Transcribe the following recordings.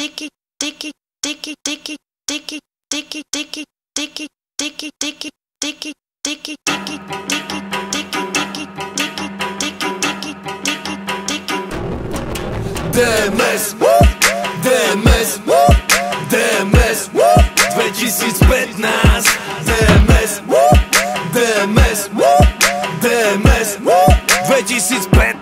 DMS, DMS, DMS 2015 DMS, DMS, DMS 2015.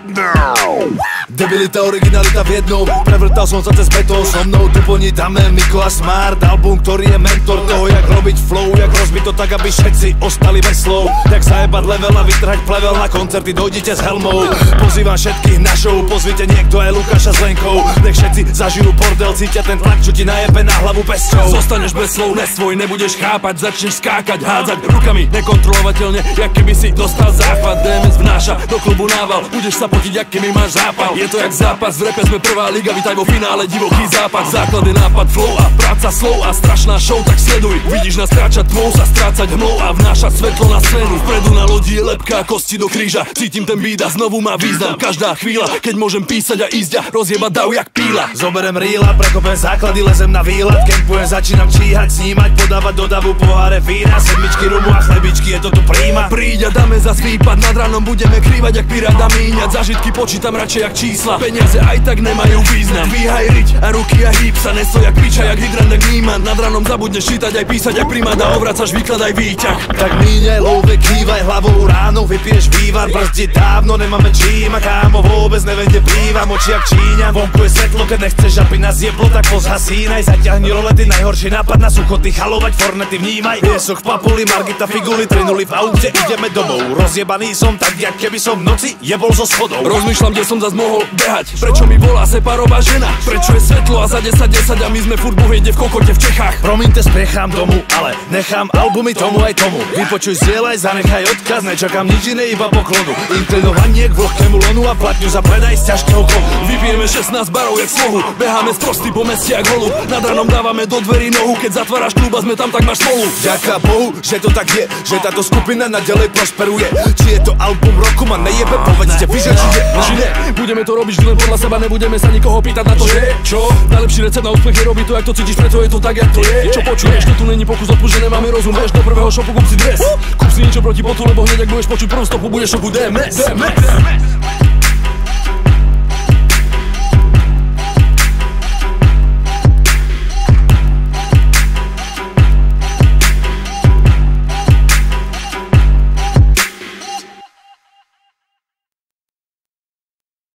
Debilita, originalita v jednou, prevrtal som sa cez betón. So mnou tu ponídame Miko a Smart, album, ktorý je mentor toho, jak robiť flow, jak rozbiť to tak, aby všetci ostali bez slov. Jak zajebať level a vytrhať plevel na koncerty, dojdite s helmou. Pozývam všetkých na show, pozvite niekto aj Lukáša s Lenkou. Nech všetci zažijú bordel, cítia ten tlak, čo ti najebe na hlavu pesťou. Zostaneš bez slov, nesvoj, nebudeš chápať, začneš skákať, hádzať rukami nekontrolovateľne, jak keby si dostal záchvat. DMS vnáša do klubu nával, budeš sa potiť, jak keby máš zápal. Je to jak zápas, v repe sme prvá liga, vítaj vo finále, divoký západ. Základ je nápad, flow a práca slov a strašná show, tak sleduj. Vidíš nás kráčať tmou, sa strácať hmlou a vnášať svetlo na scénu. Vpredu na lodi je lepka, kosti do kríža, cítim ten beat a znovu má význam. Každá chvíľa, keď môžem písať a ísť a rozjebať dav jak píla. Zoberem rýla, prekopem základy, lezem na výlet. Kempujem, začínam číhať, snímať, podávať do davu poháre vína. Sedmičky rumu a chlebičky, je to tu príjma. Príď a dáme zas výpad, nad ránom budeme krývať jak pirát a míňať. Zažitky počítam radšej jak čísla, peniaze aj tak nemajú význam. Dvíhaj riť a ruky a hýb sa, neso jak piča, jak hydrant, jak nímant. Nad ránom zabudneš čítať aj písať jak primát a ovracaš výklad aj výťah. Tak míňaj love, kývaj hlavou, ráno vypiješ vývar. Brzdi dávno, nemáme čím a kámo vôbec neviem, kde bývam. Oči jak Číňan, vonku je svetlo, keď nechceš, aby nás jeblo, tak pozhasínaj. Zaťahni rolety, najhorší nápad na suchoty, chalovať fornety, vnímaj. Piesok v papuli, Margita figuli, trinuli v aute, ideme domov. Rozjebaný som tak, jak keby som v noci jebol zo schodov. Rozmýšľam, kde som zas mohol behať, prečo mi volá separová žena, prečo je svetlo a za 10 a my sme furt bohejde v kokote v Čechách. Promiňte, spiechám domu, ale nechám albumy tomu aj tomu. Vypočuj, zdieľaj, zanechaj odkaz, nečakám nič iné, iba poklonu. Inklinovanie k vlhkému lonu a platňu za predaj z ťažkého kovu. Vypijeme 16 barov jak slohu, beháme sprostý po meste jak holub. Nad ránom dávame do dverí nohu, keď zatváraš klub a sme tam, tak máš spolu. Ďaká Bohu, že to tak je, že táto skupina naďalej prosperuje. Či je to album roku, ma nejebe, povedzte vy, že či nie. Budeme to robiť vždy len podľa seba, nebudeme sa nikoho pýtať na to, že čo? Najlepší recept na úspech je robiť to, jak to cítiš, preto je to tak, jak to je. Čo počuješ, to tu není pokus odpúšť, že nemáme rozum. Bež do prvého šopu, kúp si dres, kúp si niečo proti potu, lebo hneď ak budeš počuť prvú stopu, budeš šoku DMS.